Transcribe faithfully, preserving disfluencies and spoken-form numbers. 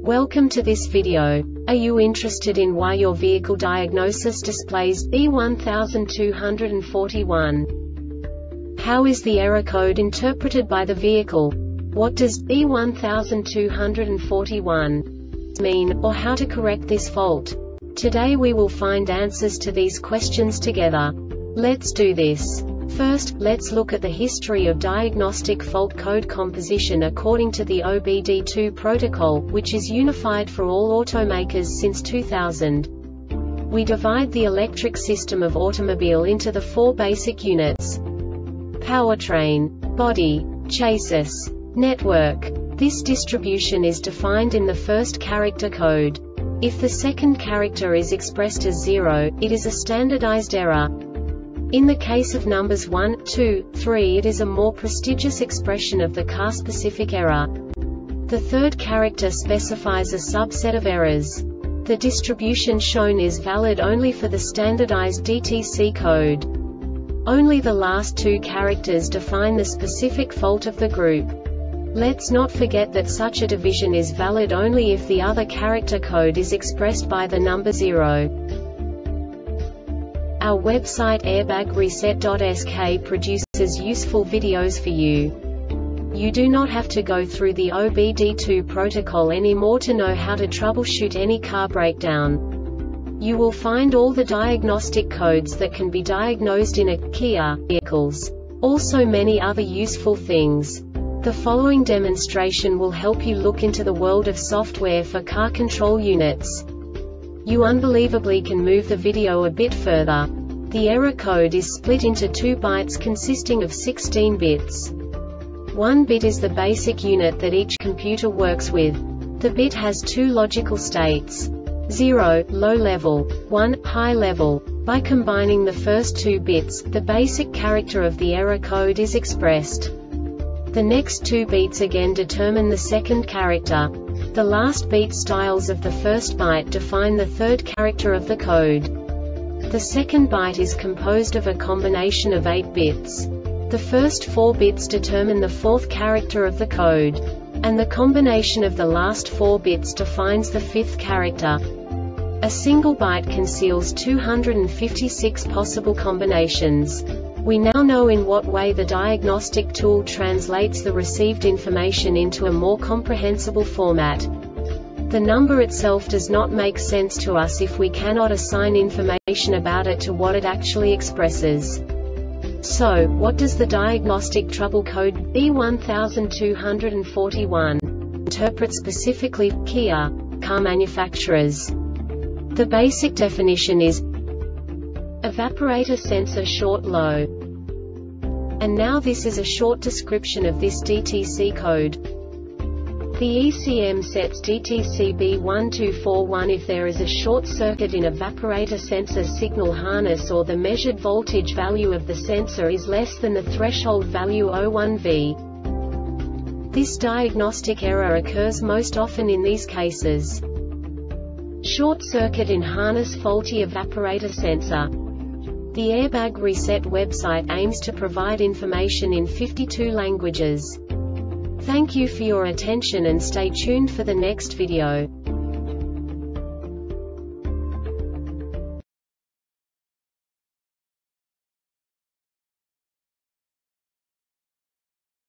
Welcome to this video. Are you interested in why your vehicle diagnosis displays E one two four one? How is the error code interpreted by the vehicle? What does E one two four one mean, or how to correct this fault? Today we will find answers to these questions together. Let's do this. First, let's look at the history of diagnostic fault code composition according to the O B D two protocol, which is unified for all automakers since two thousand. We divide the electric system of automobile into the four basic units: powertrain, body, chassis, network. This distribution is defined in the first character code. If the second character is expressed as zero, it is a standardized error. In the case of numbers one, two, three, it is a more prestigious expression of the car-specific error. The third character specifies a subset of errors. The distribution shown is valid only for the standardized D T C code. Only the last two characters define the specific fault of the group. Let's not forget that such a division is valid only if the other character code is expressed by the number zero. Our website airbag reset dot S K produces useful videos for you. You do not have to go through the O B D two protocol anymore to know how to troubleshoot any car breakdown. You will find all the diagnostic codes that can be diagnosed in a Kia vehicles. Also many other useful things. The following demonstration will help you look into the world of software for car control units. You unbelievably can move the video a bit further. The error code is split into two bytes consisting of sixteen bits. One bit is the basic unit that each computer works with. The bit has two logical states: zero, low level, one, high level. By combining the first two bits, the basic character of the error code is expressed. The next two beats again determine the second character. The last beat styles of the first byte define the third character of the code. The second byte is composed of a combination of eight bits. The first four bits determine the fourth character of the code. And the combination of the last four bits defines the fifth character. A single byte conceals two hundred fifty-six possible combinations. We now know in what way the diagnostic tool translates the received information into a more comprehensible format. The number itself does not make sense to us if we cannot assign information about it to what it actually expresses. So, what does the diagnostic trouble code E one two four one interpret specifically for Kia car manufacturers? The basic definition is evaporator sensor short low. And now this is a short description of this D T C code. The E C M sets D T C B one two four one if there is a short circuit in evaporator sensor signal harness or the measured voltage value of the sensor is less than the threshold value zero one volt. This diagnostic error occurs most often in these cases: short circuit in harness, faulty evaporator sensor. The Airbag Reset website aims to provide information in fifty-two languages. Thank you for your attention and stay tuned for the next video.